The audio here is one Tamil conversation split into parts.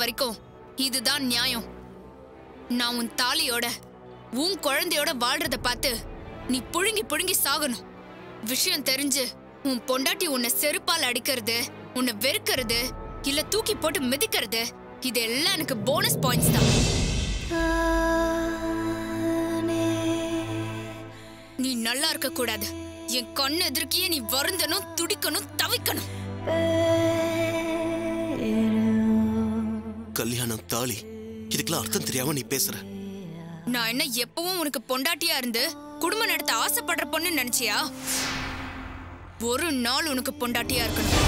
வரைக்கும் இதுதான் நியாயம். நான் உன் தாலியோட உன் குழந்தையோட வாழ்றத பார்த்து நீ புழுங்கி புழுங்கி சாகணும். விஷயம் தெரிஞ்சு உன் பொண்டாட்டி உன்னை செருப்பால் அடிக்கிறது, உன்னை வெறுக்கிறது, இல்ல தூக்கி போட்டு மிதிக்கிறது, இதெல்லாம் எனக்கு போனஸ் பாயிண்ட்ஸ் தான். நீ நல்லா இருக்க கூடாது. என் கண்ணு எதிர்க்கியே நீ வருந்தணும், துடிக்கணும், தவிக்கணும். கல்யாணம், தாலி, இதுக்கெல்லாம் அர்த்தம் தெரியாம நீ பேசுற. நான் என்ன எப்பவும் உனக்கு பொண்டாட்டியா இருந்து குடும்பம் நடத்த ஆசைப்படுற பொண்ணு நினைச்சியா? ஒரு நாள் உனக்கு பொண்டாட்டியா இருக்கணும்,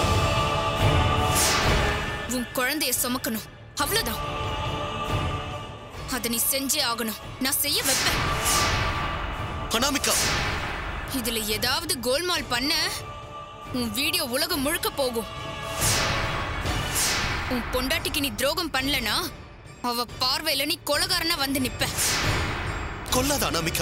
உன் குழந்தைய சுமக்கணும், அவ்வளவுதான். அத நீ செஞ்சே ஆகணும். நான் செய்ய வைப்பேன். அனாமிகா, இதுல ஏதாவது கோல்மால் பண்ண உன் வீடியோ உலகம் முழுக்க போகும். உன் பொண்டாட்டிக்கு நீ துரோகம் பண்ணலனா அவ பார்வையில நீ கொலகாரனா வந்து நிப்ப. கொல்லாத அனாமிகா.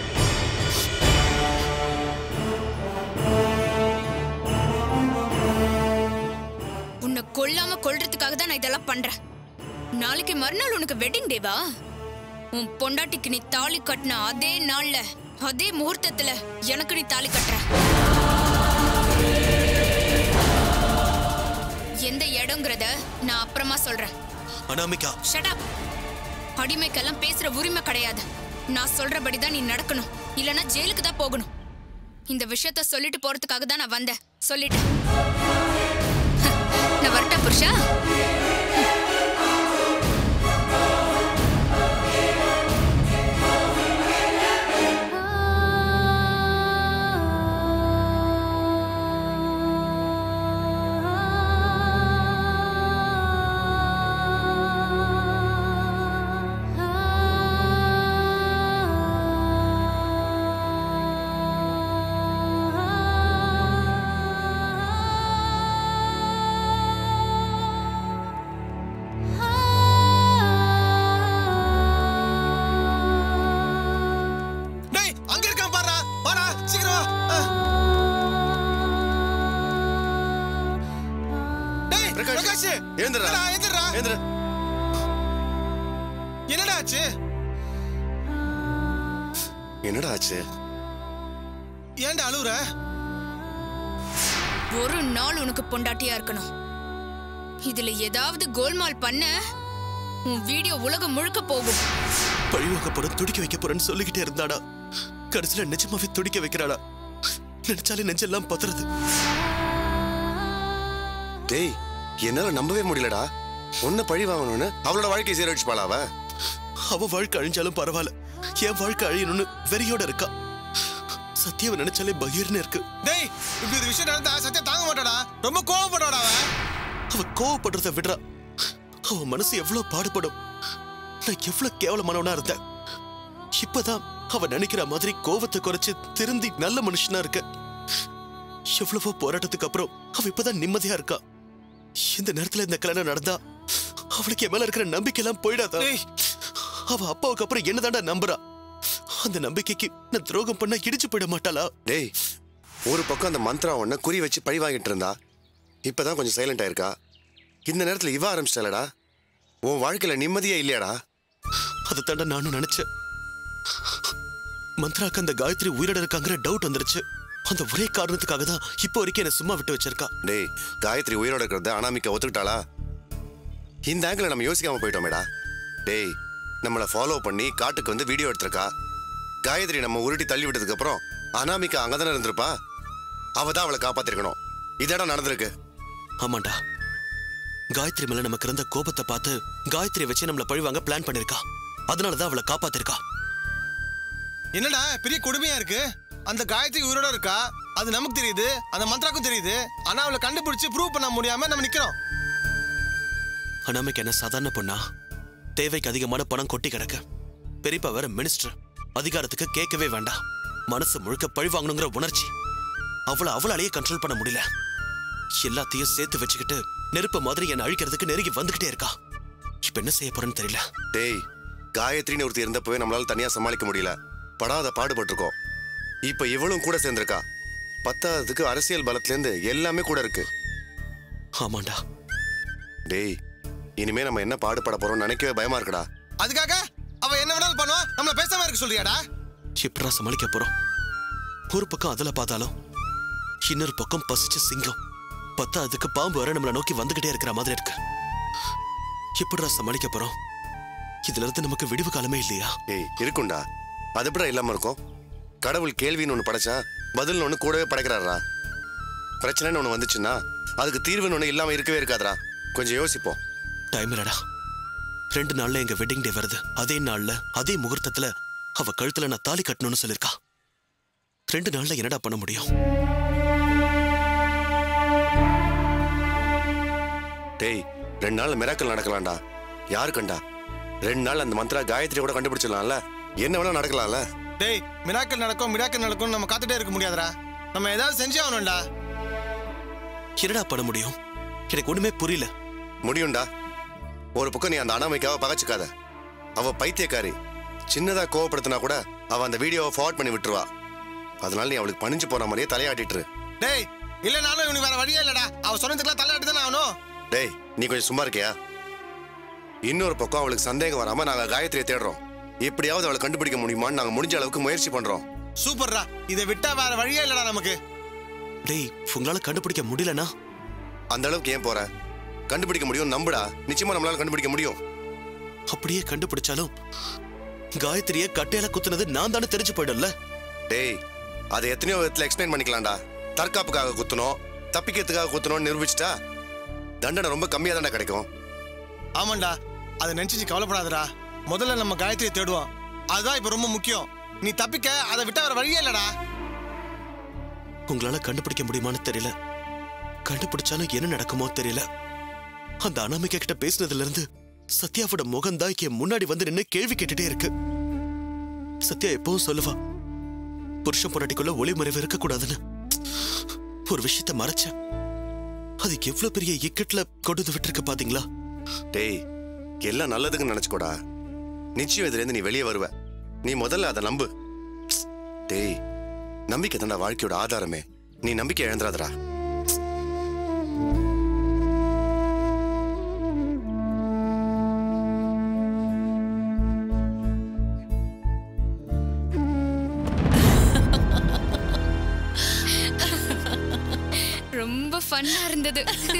உன்னை கொல்லாம கொல்றதுக்காக தான் நான் இதெல்லாம் பண்றேன். நாளைக்கு மறுநாள் உனக்கு வெட்டிங் டேவா? உன் பொண்டாட்டிக்கு நீ தாலி கட்டின அதே நாள்ல அதே முகூர்த்தத்துல எனக்கு நீ தாலி கட்டுற. எந்த இடம்ங்கறத நான் அப்புறமா சொல்றேன். Anamika, shut up. அடிமைக்கெல்லாம் பேசுற உரிமை கிடையாது. நான் சொல்றபடிதான் நீ நடக்கணும், இல்லனா ஜெயிலுக்கு தான் போகணும். இந்த விஷயத்த சொல்லிட்டு போறதுக்காக தான் நான் வந்தேன். சொல்லிட்டேன். நான் வரட்டா புருஷா? என்னடா ஆச்சு? ஏன்டா அழுவுற? ஒரு நாள் உனக்கு பொண்டாட்டியா இருக்கணும். இதுல ஏதாவது கோல்மால் பண்ண உன் வீடியோ உலகம் முழுக்க போகும். பழிவாக்க போற, துடிக்க வைக்க போறேன்னு சொல்லிக்கிட்டே இருந்தாடா. கடைசியில நிஜமாவே துடிக்க வைக்கிறாடா. நினைச்சாலே நெஞ்செல்லாம் பதறது. டேய், என்னால நம்பவே முடியலடா. உன்னை பழி வாங்கணும்னு அவளோட வாழ்க்கையை சீரழிச்சுப்பாளா அவ? அவ வாழ்க்கை அழிஞ்சாலும் பரவாயில்ல, என் வாழ்க்கை அழியணும்னு வெறியோட இருக்கா. சத்தியாவை நினைச்சாலே பகீர்னு இருக்கு. டேய், இப்படி ஒரு விஷயம் நடந்தா சத்தியா தாங்க மாட்டாடா. ரொம்ப கோவப்படுவாடா அவ. அவ கோவப்படுறத விடுறா. அவ மனசு எவ்வளவு பாடுபடும். நான் எவ்வளவு கேவலமானவனா இருந்தேன். இப்பதான் அவ நினைக்கிற மாதிரி கோவத்தை குறைச்சு திருந்தி நல்ல மனுஷனா இருக்க. எவ்வளவோ போராட்டத்துக்கு அப்புறம் அவ இப்பதான் நிம்மதியா இருக்கா. இந்த நேரத்துல இந்த கல்யாணம் நடந்தா அவளுக்கு என் மேல இருக்கிற நம்பிக்கை எல்லாம் போயிடாதா? அவ அப்பாவுக்கு அப்புறம் என்னதாண்டா நம்புறா. அந்த நம்பிக்கைக்கு நான் துரோகம் பண்ண இடிச்சு போயிட மாட்டாளா? டேய், ஒரு பக்கம் அந்த மந்த்ரா ஒன்ன குறி வச்சு பழி வாங்கிட்டு இருந்தா, இப்பதான் கொஞ்சம் சைலண்ட் ஆயிருக்கா. இந்த நேரத்துல இவ ஆரம்பிச்சிட்டாளடா. உன் வாழ்க்கையில நிம்மதியே இல்லையாடா? அதை தாண்டா நானும் நினைச்சேன். மந்த்ராக்கு அந்த காயத்ரி உயிரோட இருக்காங்கிற டவுட் வந்துருச்சு. அந்த ஒரே காரணத்துக்காக தான் இப்போ வரைக்கும் என்ன சும்மா விட்டு வச்சிருக்கா. டேய், காயத்ரி உயிரோட இருக்கிறத அனாமிகா ஒத்துக்கிட்டாளா? இந்த ஆங்கில நம்ம யோசிக்காம போயிட்டோமேடா. டேய், நம்மளை ஃபாலோ பண்ணி காட்டுக்கு வந்து வீடியோ எடுத்திருக்கா. காயத்ரி நம்ம உருட்டி தள்ளி விட்டதுக்கு அப்புறம் அனாமிகா அங்கதானே இருந்திருப்பா. அவ தான் அவளை காப்பாத்திருக்கணும். இதடா நடந்திருக்கு. ஆமாண்டா, காயத்ரி மேல நமக்கு இருந்த கோபத்தை பார்த்து காயத்ரியை வச்சு நம்மளை பழிவாங்க பிளான் பண்ணிருக்கா. அதனாலதான் அவளை காப்பாத்திருக்கா. என்னடா பெரிய கொடுமையா இருக்கு. அந்த காயத்ரி உயிரோட இருக்கா, அது நமக்கு தெரியுது, அந்த மந்த்ராக்கும் தெரியுது. ஆனா அவளை கண்டுபிடிச்சு ப்ரூவ் பண்ண முடியாம நம்ம நிக்கிறோம். அனாமிகா என்ன சாதாரண பொண்ணா? தேவைக்கு அதிகமான பணம் கொட்டி கிடக்கு. பெரியப்பா வேற மினிஸ்டர், அதிகாரத்துக்கு கேட்கவே வேண்டாம். மனசு முழுக்க பழி வாங்கணுங்கிற உணர்ச்சி. அவளாலேயே கண்ட்ரோல் பண்ண முடியல. எல்லாத்தையும் சேர்த்து வச்சுக்கிட்டு நெருப்பு மாதிரி என்ன அழிக்கிறதுக்கு நெருங்கி வந்துகிட்டே இருக்கா. இப்ப என்ன செய்ய போறேன்னு தெரியல. டேய், காயத்ரின்னு ஒருத்தி இருந்தப்பவே நம்மளால தனியா சமாளிக்க முடியல. படாத பாடுபட்டிருக்கோம். இப்ப இவளும் கூட சேர்ந்திருக்கா. பத்தாவதுக்கு அரசியல் பலத்துல இருந்து எல்லாமே கூட இருக்கு. ஆமாண்டா. டேய், இனிமே நம்ம என்ன பாடுபட போறோம் நினைக்கவே பயமா இருக்குடா. அதுக்காக அவ என்ன வேணாலும் பண்ணுவா, நம்மள பேசாம இருக்க சொல்றியாடா? எப்படா சமாளிக்க போறோம்? ஒரு பக்கம் அதுல பார்த்தாலும் இன்னொரு பக்கம் பசிச்ச சிங்கம், அதுக்கு பாம்பு வர நம்மளை நோக்கி வந்துகிட்டே இருக்கிற மாதிரி இருக்கு. எப்படா சமாளிக்க போறோம்? இதுல இருந்து நமக்கு விடிவு காலமே இல்லையா? ஏய் இருக்குண்டா, அது எப்படா இல்லாம இருக்கும்? கடவுள் கேள்வின்னு ஒண்ணு படைச்சா பதில்னு ஒண்ணு கூடவே படைக்கிறாரா. பிரச்சனைன்னு ஒண்ணு வந்துச்சுன்னா அதுக்கு தீர்வுன்னு ஒண்ணு இல்லாம இருக்கவே இருக்காதரா. கொஞ்சம் யோசிப்போம். டைம் இல்லடா. 2 நாள்ல எங்க வெட்டிங் டே வருது. அதே நாள்ல அதே முகூர்த்தத்துல அவ கழுத்துல நான் தாலி கட்டணும்னு சொல்லிருக்கா. 2 நாள்ல என்னடா பண்ண முடியும்? டேய் 2 நாள்ல மிராக்கல் நடக்கலாம்டா. யாரு கண்டா? 2 நாள் அந்த மந்திரா காயத்ரி கூட கண்டுபிடிச்சிடலாம்ல. என்ன வேணா நடக்கலாம்ல. டேய் மிராக்கல் நடக்கும் நம்ம காத்துட்டே இருக்க முடியாதுடா. நம்ம ஏதாவது செஞ்சே ஆகணும்டா. என்னடா பண்ண முடியும்? எனக்கு ஒண்ணுமே புரியல. முடியும்டா. ஒரு பக்கம் நீ அந்த அனாமிக்காவை பகச்சுக்காத. அவ பைத்தியக்காரி. சின்னதா கோவப்படுத்தினா கூட அவ அந்த வீடியோவை ஃபார்வர்ட் பண்ணி விட்டுருவா. அதனால நீ அவளுக்கு பணிஞ்சு போன மாதிரியே தலையாட்டிட்டு. டேய் இல்ல நானும் இவனுக்கு வேற வழியே இல்லடா. அவ சொன்னதுக்கெல்லாம் தலையாட்டி தானே ஆகணும். டேய் நீ கொஞ்சம் சும்மா இருக்கியா? இன்னொரு பக்கம் அவளுக்கு சந்தேகம் வராம நாங்க காயத்ரியை தேடுறோம். எப்படியாவது அவளை கண்டுபிடிக்க முடியுமான்னு நாங்க முடிஞ்ச அளவுக்கு முயற்சி பண்றோம். சூப்பர்ரா. இதை விட்டா வேற வழியே இல்லடா நமக்கு. டேய் உங்களால கண்டுபிடிக்க முடியலனா அந்த அளவுக்கு ஏன் போற? கண்டுபிடிக்க முடியும் நம்புடா. நிச்சயமா நம்மளால கண்டுபிடிக்க முடியும். அப்படியே கண்டுபிடிச்சாலும் காயத்ரியை கட்டையில குத்துனது நான் தானே தெரிஞ்சு போயிடும்ல. டேய் அதை எத்தனையோ விதத்துல எக்ஸ்பிளைன் பண்ணிக்கலாம்டா. தற்காப்புக்காக குத்தணும், தப்பிக்கிறதுக்காக குத்தணும்னு நிரூபிச்சிட்டா தண்டனை ரொம்ப கம்மியா தானே கிடைக்கும். ஆமாண்டா, அதை நினைச்சு கவலைப்படாதடா. முதல்ல நம்ம காயத்ரியை தேடுவோம். அதுதான் இப்ப ரொம்ப முக்கியம். நீ தப்பிக்க அதை விட்டா வேற வழியே இல்லடா. உங்களால கண்டுபிடிக்க முடியுமான்னு தெரியல. கண்டுபிடிச்சாலும் என்ன நடக்குமோ தெரியல. அந்த அனாமிகா கிட்ட பேசினதுல இருந்து சத்யாவோட முகம் தான் என் முன்னாடி வந்து நின்று கேள்வி கேட்டுட்டே இருக்கு. சத்யா எப்பவும் சொல்லுவா, புருஷன் பொண்டாட்டிக்குள்ள ஒளிமறைவு இருக்கக்கூடாதுன்னு. ஒரு விஷயத்த மறைச்ச அது எவ்வளவு பெரிய இக்கட்ல கொண்டு விட்டுருக்கு பாத்தீங்களா? டேய் எல்லாம் நல்லதுக்குன்னு நினைச்சுக்கோடா. நிச்சயம் இதுல இருந்து நீ வெளியே வருவ. நீ முதல்ல அதை நம்பு. டேய் நம்பிக்கை தாண்டா வாழ்க்கையோட ஆதாரமே. நீ நம்பிக்கை இழந்துடாதடா. ரொம்ப ஃபன்னா இருந்தது.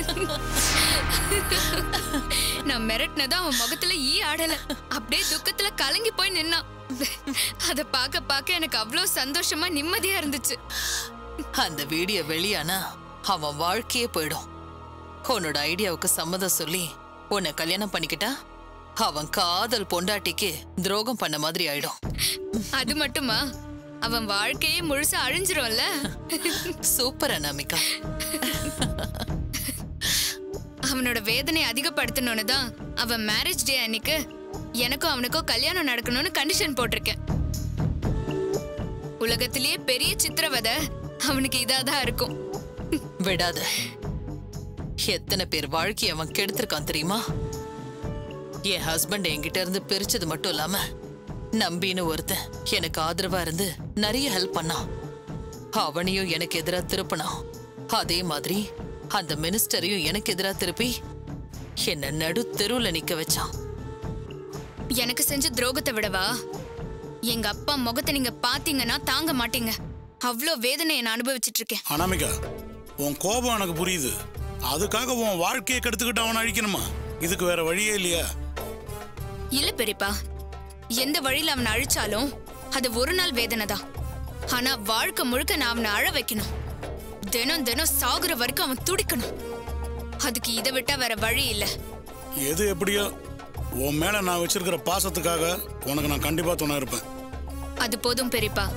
நான் மிரட்டினதா அவன் முகத்துல ஆடல. அப்படியே துக்கத்துல கலங்கி போய் நின்னான். அத பார்க்க எனக்கு அவ்வளவு சந்தோஷமா நிம்மதியா இருந்துச்சு. அந்த வீடியோ வெளியானா அவன் வாழ்க்கையே போயிடும். உன்னோட ஐடியாவுக்கு சம்மதம் சொல்லி உன்னை கல்யாணம் பண்ணிக்கிட்டா அவன் காதல் பொண்டாட்டிக்கு துரோகம் பண்ண மாதிரி ஆயிடும். அது மட்டுமா, அவன் வாழ்க்கையே முழுசா அழிஞ்சிரும்ல. சூப்பர் அனாமிகா. அவனோட வேதனை அதிகப்படுத்தணும்னு தான் அவன் மேரேஜ் டே அன்னைக்கு எனக்கும் அவனுக்கும் கல்யாணம் நடக்கணும்னு கண்டிஷன் போட்டிருக்கேன். உலகத்திலேயே பெரிய சித்திரவதை அவனுக்கு இதாதான் இருக்கும். விடாத. எத்தனை பேர் வாழ்க்கையை அவன் கெடுத்திருக்கான் தெரியுமா? என் ஹஸ்பண்ட் என்கிட்ட இருந்து பிரிச்சது மட்டும் இல்லாம நம்பின்னு ஒருத்தன் எனக்கு ஆதரவா இருந்து நிறைய ஹெல்ப் பண்ணான். அவனையும் எனக்கு எதிரா திருப்பினான். அதே மாதிரி அந்த மினிஸ்டரையும் எனக்கு எதிரா திருப்பி என்ன நடு தெருவுல நிக்க வச்சான். எனக்கு செஞ்ச துரோகத்தை விடவா எங்க அப்பா முகத்தை நீங்க பாத்தீங்கன்னா தாங்க மாட்டீங்க. அவ்வளோ வேதனை நான் அனுபவிச்சுட்டு இருக்கேன். அனாமிகா, உன் கோபம் எனக்கு புரியுது. அதுக்காக உன் வாழ்க்கையை கெடுத்துக்கிட்டு அவனை அழிக்கணுமா? இதுக்கு வேற வழியே இல்லையா? இல்ல பெரியப்பா, எந்த வழியில அவனை அழிச்சாலும் அது ஒரு நாள் வேதனை தான். ஆனா வாழ்க்கை முழுக்க நான் அவனை அழ வைக்கணும். தினம் தினம் சாகுற வரைக்கும் அவன் துடிக்கணும். அதுக்கு இதை விட்டா வேற வழி இல்ல. எது எப்படியோ உன் மேல நான் வச்சிருக்கிற பாசத்துக்காக உனக்கு நான் கண்டிப்பா துணை இருப்பேன். அது போதும் பெரியப்பா.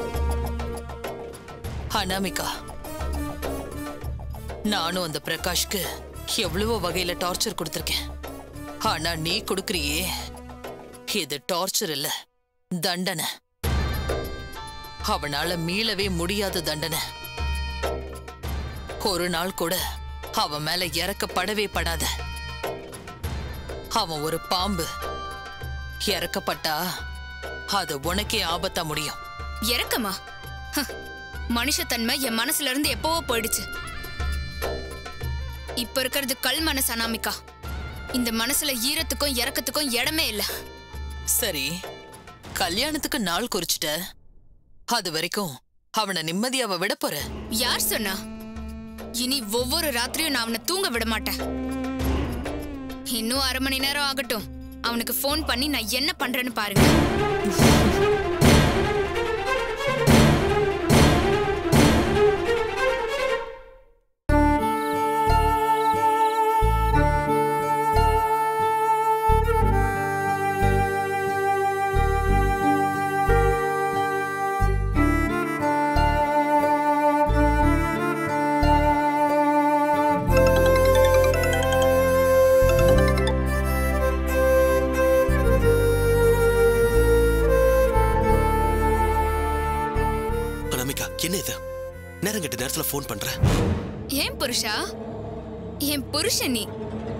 அனாமிகா, நானும் அந்த பிரகாஷ்க்கு எவ்வளவோ வகையில டார்ச்சர் கொடுத்திருக்கேன். ஆனா நீ கொடுக்கறியே, இது டார்ச்சர் இல்ல, தண்டனை. அவனால மீளவே முடியாத தண்டனை. ஒரு நாள் கூட அவன் மேல இறக்கப்படவே படாத. அவன் ஒரு பாம்பு. இறக்கப்பட்டா அது உனக்கே ஆபத்தா முடியும். இறக்கமா? மனுஷத்தன்மை என் மனசுல இருந்து எப்பவோ போயிடுச்சு. இப்ப இருக்கிறது கல் மனசு அனாமிகா. இந்த மனசுல ஈரத்துக்கும் இறக்கத்துக்கும் இடமே இல்ல. சரி, கல்யாணத்துக்கு நாள் குறிச்சிட்ட. அது வரைக்கும் அவனை நிம்மதியாவ விட போற? யார் சொன்னா? இனி ஒவ்வொரு ராத்திரியும் நான் அவனை தூங்க விட மாட்டேன். இன்னும் 1/2 மணி நேரம் ஆகட்டும். அவனுக்கு ஃபோன் பண்ணி நான் என்ன பண்றேன்னு பாருங்க. என்ன இது? நேரம் கெட்ட நேரத்துல ஃபோன் பண்ற? ஏன் புருஷா? என் புருஷன் நீ.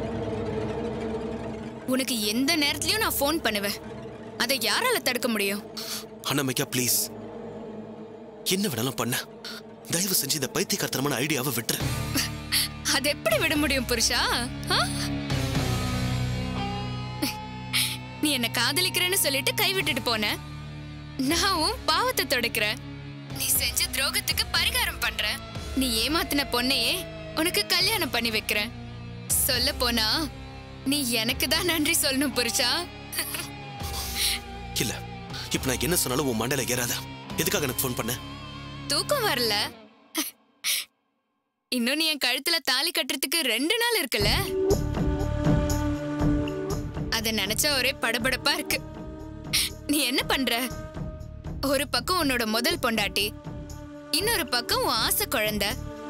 உனக்கு எந்த நேரத்துலயும் நான் ஃபோன் பண்ணுவேன். அதை யாரால தடுக்க முடியும்? அனாமிகா ப்ளீஸ், என்ன வேணாலும் பண்ண. தயவு செஞ்சு இந்த பைத்தியக்காரத்தனமான ஐடியாவை விட்டுரு. அது எப்படி விட முடியும் புருஷா? நீ என்ன காதலிக்கிறேன்னு சொல்லிட்டு கைவிட்டுட்டு போன. நான் பாவத்தை தொடக்கிறேன். நீ செஞ்ச துரோகத்துக்கு பரிகாரம் பண்ற. நீ ஏமாத்தின பொண்ணையே உனக்கு கல்யாணம் பண்ணி வைக்கிறேன். சொல்ல போனா நீ எனக்கு தான் நன்றி சொல்லணும் புருஷா. இல்ல, இப்ப நான் என்ன சொன்னாலும் உன் மண்டையில ஏறாத. எதுக்காக எனக்கு ஃபோன் பண்ண? தூக்கம் வரல. இன்னும் நீ என் கழுத்துல தாலி கட்டுறதுக்கு 2 நாள் இருக்குல்ல. அத நினைச்சா ஒரே படபடப்பா இருக்கு. நீ என்ன பண்ற? ஒரு பக்கம் உன்னோட முதல் பொண்டாட்டி, இன்னொரு பக்கம் உன் ஆசை குழந்தை.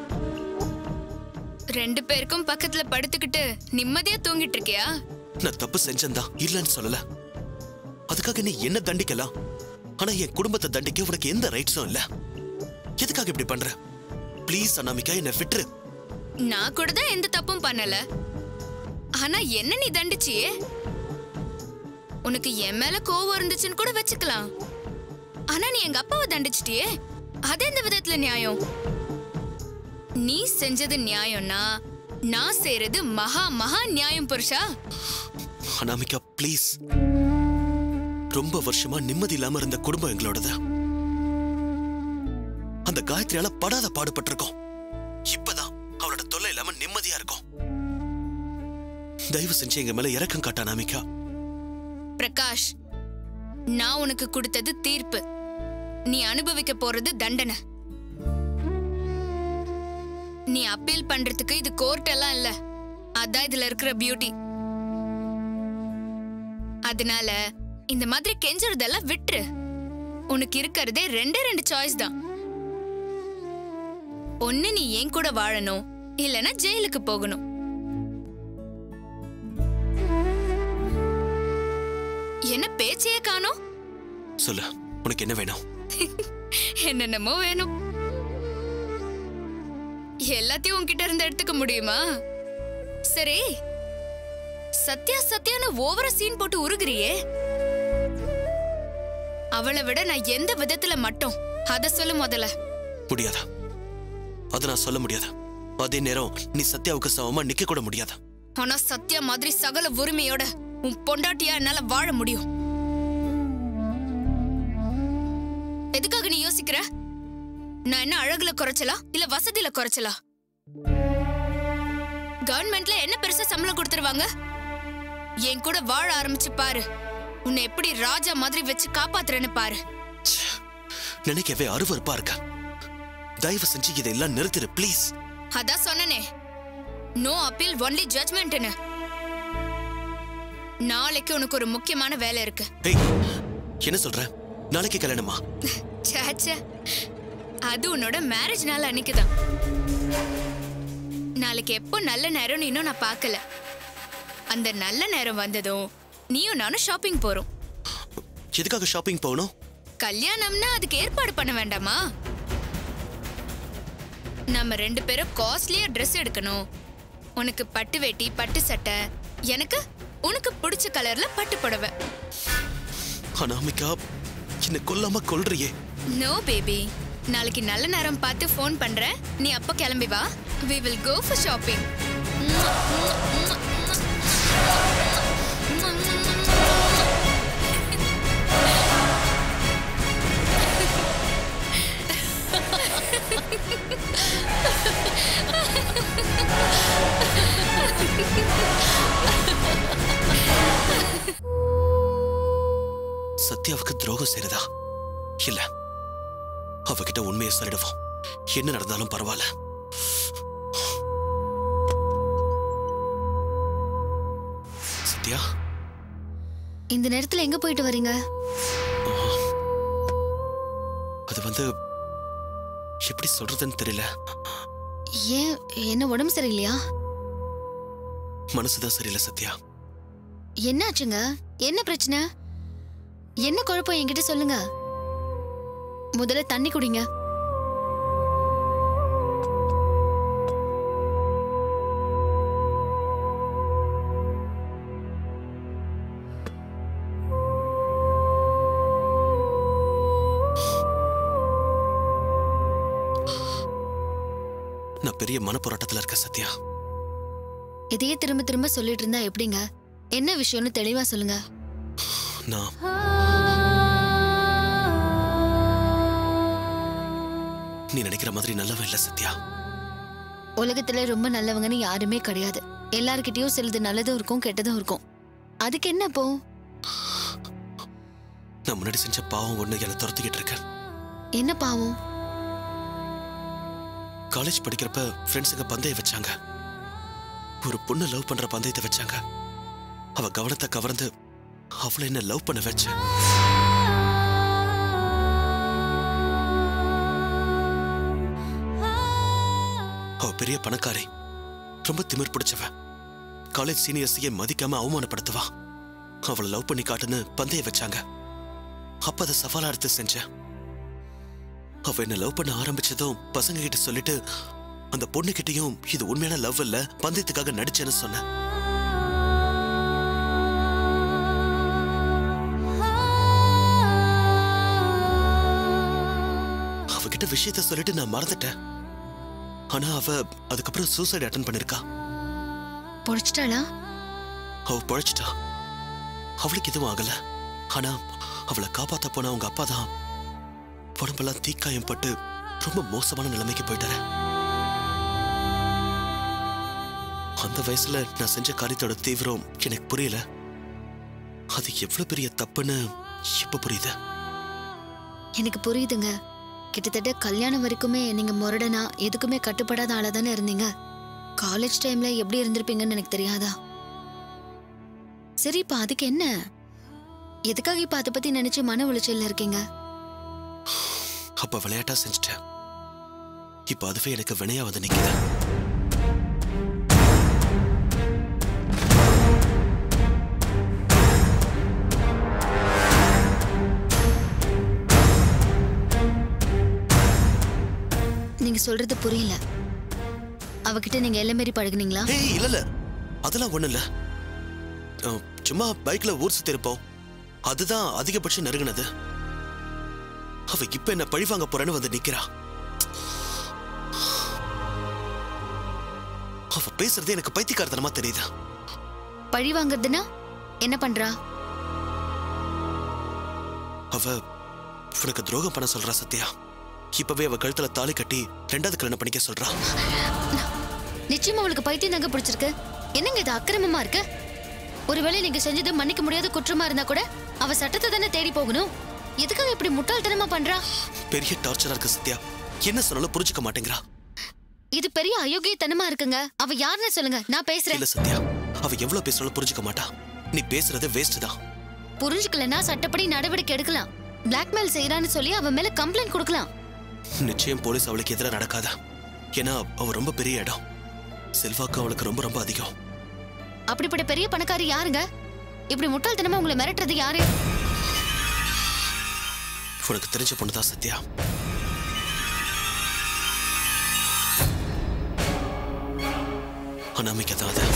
2 பேருக்கும் பக்கத்துல படுத்துக்கிட்டு நிம்மதியா தூங்கிட்டு இருக்கியா? நான் தப்பு செஞ்சேன்தான், இல்லன்னு சொல்லல. அதுக்காக நீ என்ன தண்டிக்கலாம். ஆனா என் குடும்பத்தை தண்டிக்க உனக்கு எந்த ரைட்ஸும் இல்ல. எதுக்காக இப்படி பண்ற? ப்ளீஸ் அனாமிகா, என்ன விட்டுரு. நான் கூட தான் எந்த தப்பும் பண்ணல. ஆனா என்ன நீ தண்டிச்சியே? உனக்கு என் மேல கோவம் இருந்துச்சுன்னு கூட வச்சுக்கலாம். ஆனா நீ எங்க அப்பாவை தண்டிச்சிட்டியே, அது எந்த விதத்துல நியாயம்? நீ செஞ்சது நியாயம்னா நான் செய்யறது மகா மகா நியாயம் புருஷா. அனாமிகா ப்ளீஸ், ரொம்ப வருஷமா நிம்மதி இல்லாம இருந்த குடும்பம் எங்களோடது. அந்த காயத்ரியால படாத பாடுபட்டிருக்கோம். இப்பதான் அவளோட தொல்லை இல்லாம நிம்மதியா இருக்கும். தயவு செஞ்சு எங்க மேல இரக்கம் காட்ட அனாமிகா. பிரகாஷ், நான் உனக்கு கொடுத்தது தீர்ப்பு. நீ அனுபவிக்க போறது தண்டனை. நீ அப்பீல் பண்றதுக்கு இது கோர்ட் எல்லாம் இல்ல. அதான் இதுல இருக்கிற பியூட்டி. அதனால இந்த மாதிரி கெஞ்சறதெல்லாம் விட்டுரு. உனக்கு இருக்கிறதே 2 சாய்ஸ் தான். ஒண்ணு நீ என் கூட வாழணும், இல்லனா ஜெயிலுக்கு போகணும். என்ன பேச்சையே காணோம்? சொல்லு, உனக்கு என்ன வேணும்? என்னென்னமோ வேணும். எல்லாத்தையும் உன்கிட்ட இருந்து எடுத்துக்க முடியுமா? சரி, சத்யா சத்யான்னு ஓவரா சீன் போட்டு உருகுறியே, அவளை விட நான் எந்த விதத்துல மட்டும் அத சொல்லு முதல்ல. முடியாதா? அத நான் சொல்ல முடியாதா? அதே நேரம் நீ சத்யாவுக்கு சமமா நிக்க கூட முடியாதா? ஆனா சத்யா மாதிரி சகல உரிமையோட உன் பொண்டாட்டியா என்னால வாழ முடியும். எதுக்காக நீ யோசிக்கிற? நான் என்ன அழகுல குறைச்சலா இல்ல வசதியில குறைச்சலா? கவர்மெண்ட்ல என்ன பெருசா சம்பளம் கொடுத்துருவாங்க? என் கூட வாழ ஆரம்பிச்சு பாரு. உன்னை எப்படி ராஜா மாதிரி வச்சு காப்பாத்துறேன்னு பாரு. நினைக்கவே அருவருப்பா இருக்க. தயவு செஞ்சு இதெல்லாம் நிறுத்திடு ப்ளீஸ். அதான் சொன்னனே, நோ அப்பீல் ஒன்லி ஜட்ஜ்மெண்ட்னு. நாளைக்கு உனக்கு ஒரு முக்கியமான வேலை இருக்கு. என்ன சொல்ற? நாளைக்கு கல்யாணமா? சாச்சா, அது உன்னோட மேரேஜ் நாள் அன்னைக்குதான். நாளைக்கு எப்போ நல்ல நேரம் இன்னும் நான் பார்க்கல. அந்த நல்ல நேரம் வந்ததும் நீயும் நானும் ஷாப்பிங் போறோம். எதுக்காக ஷாப்பிங் போகணும்? கல்யாணம்னா அதுக்கு ஏற்பாடு பண்ண வேண்டாமா? நம்ம 2 பேரும் காஸ்ட்லியா ட்ரெஸ் எடுக்கணும். உனக்கு பட்டு வேட்டி, பட்டு சட்டை, எனக்கு உனக்கு பிடிச்ச கலர்ல பட்டு புடவை. அனாமிகா, என்ன கொல்லாம கொல்றியே. நோ பேபி, நாளைக்கு நல்ல நேரம் பார்த்து ஃபோன் பண்றேன். நீ அப்ப கிளம்பி வா. We will go for shopping. சத்யாவுக்கு துரோகம் செய்யறதா? இல்ல, அவகிட்ட உண்மையை சொல்லிடுவோம். என்ன நடந்தாலும் பரவாயில்ல. சத்யா, இந்த நேரத்துல எங்க போயிட்டு வரீங்க? அது வந்து எப்படி சொல்றதுன்னு தெரியல. ஏன், என்ன உடம்பு சரியில்லையா? மனசுதான் சரியில்லை சத்யா. என்னாச்சுங்க? என்ன பிரச்சனை? என்ன குழப்பம் என்கிட்ட சொல்லுங்க. முதல்ல தண்ணி குடிங்க. நான் பெரிய மனப்போராட்டத்துல இருக்க சத்யா. இதையே திரும்ப திரும்ப சொல்லிட்டு இருந்தா எப்படிங்க? என்ன விஷயம்னு தெளிவா சொல்லுங்க. நான் நீ நினைக்கிற மாதிரி நல்லவன் இல்ல சத்யா. உலகத்துல ரொம்ப நல்லவங்கன்னு யாருமே கிடையாது. எல்லார்கிட்டயும் சிலது நல்லதும் இருக்கும், கெட்டதும் இருக்கும். அதுக்கு என்ன இப்போ? நான் முன்னாடி செஞ்ச பாவம் ஒண்ணு என்னை துரத்திக்கிட்டு இருக்கேன். என்ன பாவம்? காலேஜ் படிக்கிறப்ப ஃப்ரெண்ட்ஸுங்க பந்தயம் வச்சாங்க. ஒரு பொண்ணு லவ் பண்ற பந்தயத்தை வச்சாங்க. அவ கவனத்தை கவர்ந்து அவளை என்ன லவ் பண்ண வச்ச. அவ பெரிய பணக்காரி, ரொம்ப திமிர் பிடிச்சவ. காலேஜ் சீனியர்ஸையே மதிக்காம அவமானப்படுத்துவா. அவளை லவ் பண்ணி காட்டுன்னு பந்தயம் வச்சாங்க. அப்ப அதை சவாலா எடுத்து செஞ்சேன். அவ என்ன லவ் பண்ண ஆரம்பிச்சதும் பசங்க கிட்ட சொல்லிட்டு அந்த பொண்ணு கிட்டயும் இது உண்மையான லவ் இல்ல, பந்தயத்துக்காக நடிச்சேன்னு சொன்னேன். அவகிட்ட விஷயத்த சொல்லிட்டு நான் மறந்துட்டேன். ஆனா அவ அதுக்கப்புறம் சூசைட் அட்டெண்ட் பண்ணிருக்கா. பொழிச்சிட்டாளா? அவ பொழைச்சிட்டா. அவளுக்கு எதுவும் ஆகல. ஆனா அவளை காப்பாத்த போன அவங்க அப்பா தான் உடம்பெல்லாம் தீக்காயம் பட்டு ரொம்ப மோசமான நிலைமைக்கு போயிட்டாரு. அந்த வயசுல நான் செஞ்ச காரியத்தோட தீவிரம் எனக்கு புரியல. அது எவ்வளவு பெரிய தப்புன்னு இப்ப புரியுது. எனக்கு புரியுதுங்க. கிட்டத்தட்ட கல்யாணம் வரைக்குமே நீங்க முரடனா எதுக்குமே கட்டுப்படாத ஆளா தானே இருந்தீங்க. காலேஜ் டைம்ல எப்படி இருந்திருப்பீங்கன்னு எனக்கு தெரியாதா? சரி, இப்ப அதுக்கு என்ன? எதுக்காக இப்ப அதை பத்தி நினைச்சு மன உளைச்சல்ல இருக்கீங்க? அப்ப விளையாட்டா செஞ்சுட்டேன். இப்ப அதுவே எனக்கு வினையா வந்து நிக்குது. நீங்க சொல்றது புரியல. அவகிட்ட நீங்க எல்லை மாரி பழகுனீங்களா? ஏய், இல்ல அதெல்லாம் ஒண்ணு இல்ல. சும்மா பைக்ல ஊர் சுத்தி இருப்போம். அதுதான் அதிகபட்சம் நெருங்கினது. அவ இப்ப என்ன பழி வாங்க போறேன்னு வந்து நிக்கிறா. அவ பேசுறது எனக்கு பைத்தியக்காரத்தனமா தெரியுதா? பழி வாங்குறதுன்னா என்ன பண்றா? அவ உனக்கு துரோகம் பண்ண சொல்றா சத்யா. இப்பவே அவ கழுத்துல தாலி கட்டி 2வது கல்யாணம் பண்ணிக்க சொல்றா. நிச்சயமா அவளுக்கு பைத்தியம் தாங்க பிடிச்சிருக்கு. என்னங்க இது அக்கிரமமா இருக்கு? ஒருவேளை நீங்க செஞ்சது மன்னிக்க முடியாத குற்றமா இருந்தா கூட அவ சட்டத்தை தானே தேடி போகணும். எதுக்காக இப்படி முட்டாள்தனமா பண்றா? பெரிய டார்ச்சரா இருக்கு சத்யா. என்ன சொன்னாலும் புரிஞ்சுக்க மாட்டேங்கிறா. இது பெரிய அயோக்கியத்தனமா இருக்குங்க. அவ யாருன்னு சொல்லுங்க, நான் பேசுறேன். இல்ல சத்யா, அவ எவ்வளவு பேசுறாலும் புரிஞ்சுக்க மாட்டா. நீ பேசுறது வேஸ்ட் தான். புரிஞ்சுக்கலன்னா சட்டப்படி நடவடிக்கை எடுக்கலாம். பிளாக்மெயில் செய்யறான்னு சொல்லி அவ மேல கம்ப்ளைண்ட் கொடுக்கலாம். நிச்சயம் போலீஸ் அவளுக்கு எதிராக நடக்காத. ஏன்னா அவ ரொம்ப பெரிய இடம். செல்வாக்கு அவளுக்கு ரொம்ப ரொம்ப அதிகம். அப்படிப்பட்ட பெரிய பணக்காரி யாருங்க? இப்படி முட்டாள்தனமா உங்களை மிரட்டுறது யாரு? உனக்கு தெரிஞ்ச பொண்ணுதான் சத்யா. அனாமிகா தான் அது.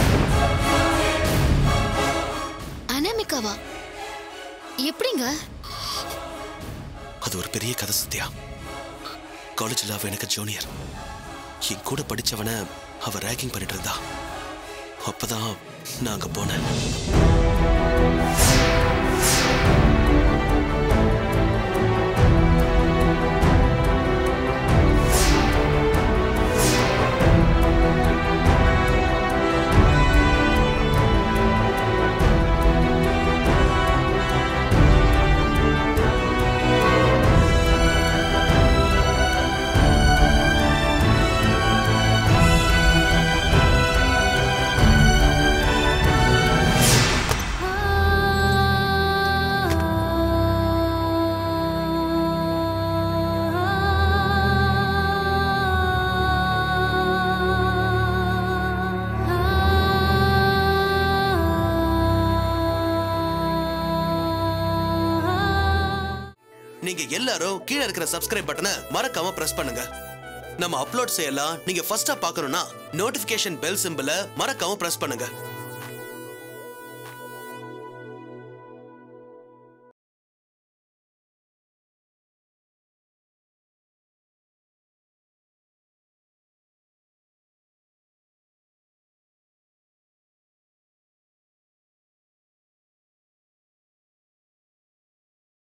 அனாமிகாவா? எப்படிங்க? அது ஒரு பெரிய கதை சத்யா. காலேஜில் அவ எனக்கு ஜூனியர். என் கூட படிச்சவனை அவ ரேகிங் பண்ணிட்டு இருந்தா. அப்பதான் நான் அங்க போனேன். நீங்க எல்லாரும் கீழே இருக்கிற சப்ஸ்கிரைப் பட்டனை மறக்காம பிரஸ் பண்ணுங்க. நம்ம அப்லோட் செய்யலாம் நீங்க ஃபர்ஸ்டா பார்க்கணும்னா நோட்டிபிகேஷன் பெல் சிம்பலை மறக்காம பிரஸ் பண்ணுங்க.